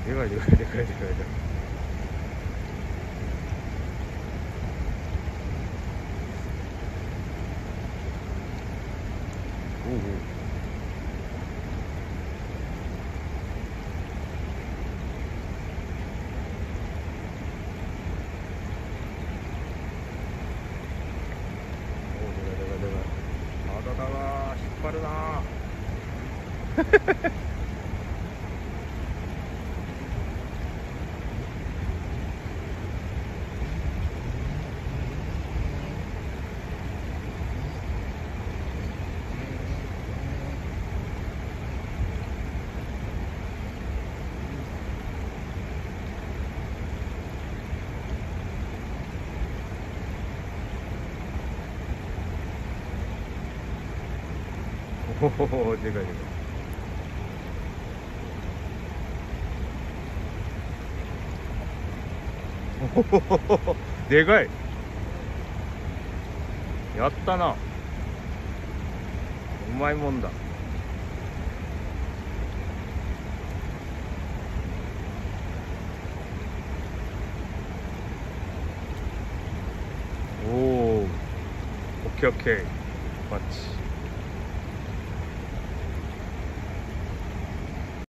でかいでかいでかいでかいでかい。おうおう。おお、でかいでかいでかい。あだだだ、引っ張るなおお、でかいでかい。おお、でかい。やったな。うまいもんだ。おお、オッケーオッケー。バッチ。